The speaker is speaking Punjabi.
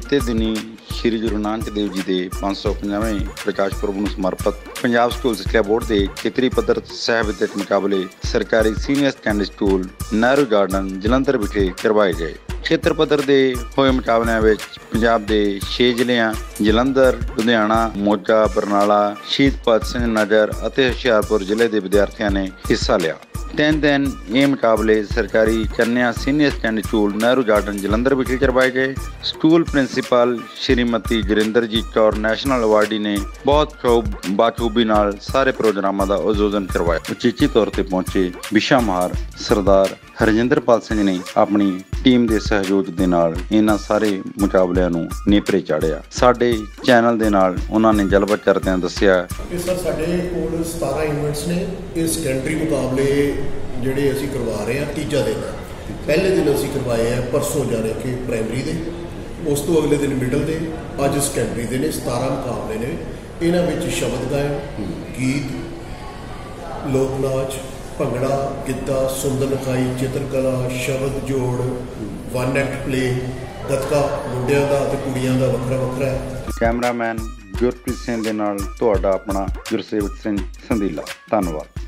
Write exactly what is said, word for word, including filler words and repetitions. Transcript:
ਬੀਤੇ ਦਿਨੀ ਸ਼੍ਰੀ ਗੁਰੂ ਨਾਨਕ ਦੇਵ ਜੀ ਦੇ ਪੰਜ ਸੌ ਪੰਜਾਹਵੇਂ ਪ੍ਰਕਾਸ਼ ਪੁਰਬ ਨੂੰ ਸਮਰਪਿਤ ਪੰਜਾਬ ਸਕੂਲ ਸਿੱਖਿਆ ਬੋਰਡ ਦੇ ਖੇਤਰੀ ਪੱਧਰ ਸਹਿ ਵਿੱਦਿਅਕ ਮੁਕਾਬਲੇ ਸਰਕਾਰੀ senior secondary school Nehru garden Jalandhar ਵਿਖੇ ਕਰਵਾਏ ਗਏ। ਖੇਤਰ ਪੱਧਰ ਦੇ ਹੋਏ ਮੁਕਾਬਲਿਆਂ ਵਿੱਚ ਪੰਜਾਬ ਦੇ ਛੇ ਜ਼ਿਲ੍ਹਿਆਂ ਜਲੰਧਰ, ਲੁਧਿਆਣਾ, ਮੋਗਾ, ਬਰਨਾਲਾ, ਸ਼ਹੀਦ ਭਗਤ ਸਿੰਘ ਨਗਰ ਅਤੇ ਹੁਸ਼ਿਆਰਪੁਰ ਜ਼ਿਲ੍ਹੇ ਦੇ ਵਿਦਿਆਰਥੀਆਂ ਨੇ ਹਿੱਸਾ ਲਿਆ। ਤਿੰਨ ਦਿਨ ਇਹ ਮੁਕਾਬਲੇ ਸਰਕਾਰੀ ਕੰਨਿਆ senior secondary school Nehru garden Jalandhar ਵਿਖੇ ਕਰਵਾਏ ਗਏ। School principal Shrimati Gurinderjit Kaur national awardee ਨੇ ਬਹੁਤ ਖੂਬ ਬਾਖੂਬੀ ਨਾਲ ਸਾਰੇ ਪ੍ਰੋਗਰਾਮਾਂ ਦਾ ਆਯੋਜਨ ਕਰਵਾਇਆ। ਉਚੇਚੀ ਤੌਰ ਤੇ ਪਹੁੰਚੇ ਵਿਸ਼ਾ ਮਾਹਰ ਸਰਦਾਰ ਹਰਜਿੰਦਰਪਾਲ ਸਿੰਘ ਨੇ ਆਪਣੀ ਟੀਮ ਦੇ ਸਹਿਯੋਗ ਦੇ ਨਾਲ ਇਹਨਾਂ ਸਾਰੇ ਮੁਕਾਬਲਿਆਂ ਨੂੰ ਨੇਪਰੇ ਚਾੜਿਆ। ਸਾਡੇ ਚੈਨਲ ਦੇ ਨਾਲ ਉਹਨਾਂ ਨੇ ਗੱਲਬਾਤ ਕਰਦਿਆਂ ਦੱਸਿਆ ਕਿ ਸਰ ਸਾਡੇ ਕੋਲ ਸਤਾਰਾਂ ਇਵੈਂਟਸ ਨੇ। ਇਹ ਸੈਕੰਡਰੀ ਮੁਕਾਬਲੇ ਜਿਹੜੇ ਅਸੀਂ ਕਰਵਾ ਰਹੇ ਹਾਂ ਤੀਜਾ ਦਿਨ ਹੈ। ਪਹਿਲੇ ਦਿਨ ਅਸੀਂ ਕਰਵਾਏ ਆ ਪਰਸੋਂ ਜਾਣੇ ਕਿ ਪ੍ਰਾਇਮਰੀ ਦੇ, ਉਸ ਤੋਂ ਅਗਲੇ ਦਿਨ ਮਿਡਲ ਦੇ, ਅੱਜ ਸੈਕੰਡਰੀ ਦੇ ਨੇ। ਸਤਾਰਾਂ ਮੁਕਾਬਲੇ ਨੇ। ਇਹਨਾਂ ਵਿੱਚ ਸ਼ਬਦ ਗਾਇਨ, ਗੀਤ, ਲੋਕ ਨਾਚ, ਭੰਗੜਾ, ਗਿੱਧਾ, ਸੁੰਦਰ ਲਿਖਾਈ, ਚਿੱਤਰਕਲਾ, ਸ਼ਬਦ ਜੋੜ, ਵਨ ਐਕਟ ਪਲੇ, ਗੱਤਕਾ ਮੁੰਡਿਆਂ ਦਾ ਅਤੇ ਕੁੜੀਆਂ ਦਾ ਵੱਖਰਾ ਵੱਖਰਾ ਹੈ। ਕੈਮਰਾਮੈਨ ਗੁਰਪ੍ਰੀਤ ਸਿੰਘ ਦੇ ਨਾਲ ਤੁਹਾਡਾ ਆਪਣਾ ਗੁਰਸੇਵਕ ਸਿੰਘ ਸੰਧੀਲਾ। ਧੰਨਵਾਦ।